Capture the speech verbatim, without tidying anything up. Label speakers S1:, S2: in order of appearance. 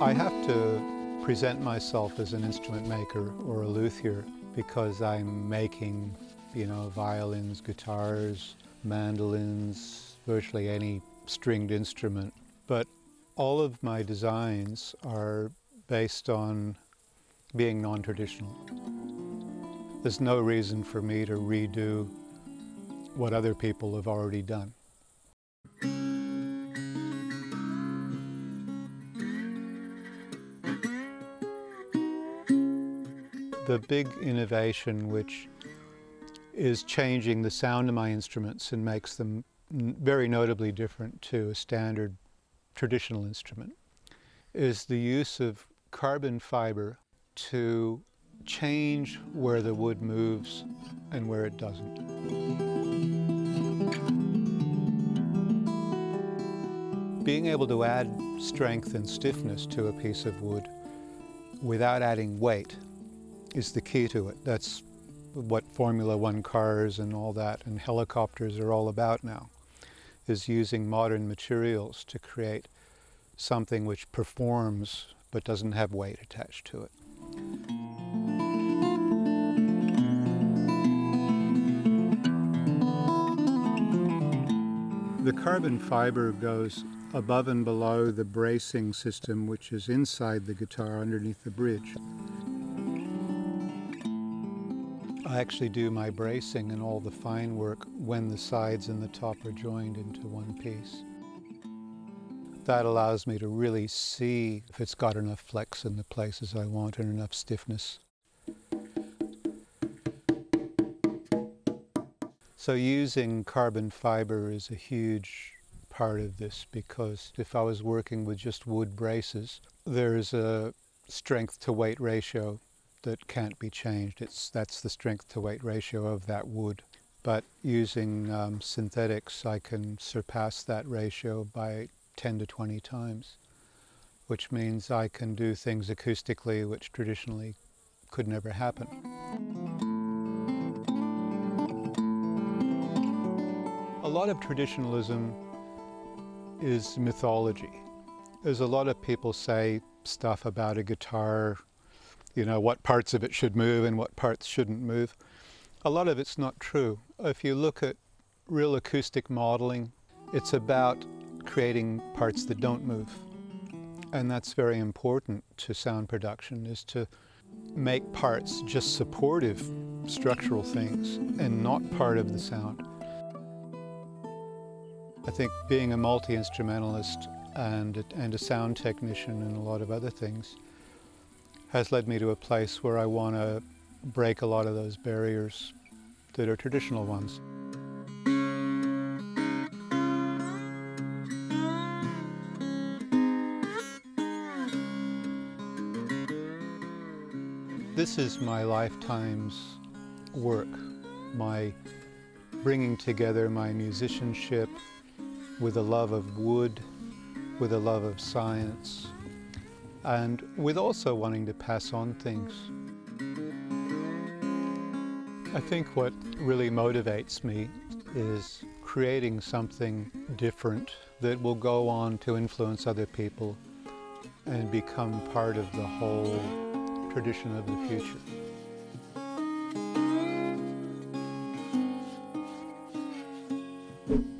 S1: I have to present myself as an instrument maker or a luthier because I'm making, you know, violins, guitars, mandolins, virtually any stringed instrument. But all of my designs are based on being non-traditional. There's no reason for me to redo what other people have already done. The big innovation which is changing the sound of my instruments and makes them very notably different to a standard traditional instrument is the use of carbon fiber to change where the wood moves and where it doesn't. Being able to add strength and stiffness to a piece of wood without adding weight is the key to it. That's what Formula One cars and all that and helicopters are all about now, is using modern materials to create something which performs but doesn't have weight attached to it. The carbon fiber goes above and below the bracing system which is inside the guitar underneath the bridge. I actually do my bracing and all the fine work when the sides and the top are joined into one piece. That allows me to really see if it's got enough flex in the places I want and enough stiffness. So using carbon fiber is a huge part of this, because if I was working with just wood braces, there's a strength to weight ratio that can't be changed. It's, that's the strength to weight ratio of that wood. But using um, synthetics, I can surpass that ratio by ten to twenty times, which means I can do things acoustically which traditionally could never happen. A lot of traditionalism is mythology. There's a lot of people say stuff about a guitar, you know, what parts of it should move and what parts shouldn't move. A lot of it's not true. If you look at real acoustic modeling, it's about creating parts that don't move. And that's very important to sound production, is to make parts just supportive structural things and not part of the sound. I think being a multi-instrumentalist and, and a sound technician and a lot of other things has led me to a place where I want to break a lot of those barriers that are traditional ones. This is my lifetime's work, my bringing together my musicianship with a love of wood, with a love of science, and with also wanting to pass on things. I think what really motivates me is creating something different that will go on to influence other people and become part of the whole tradition of the future.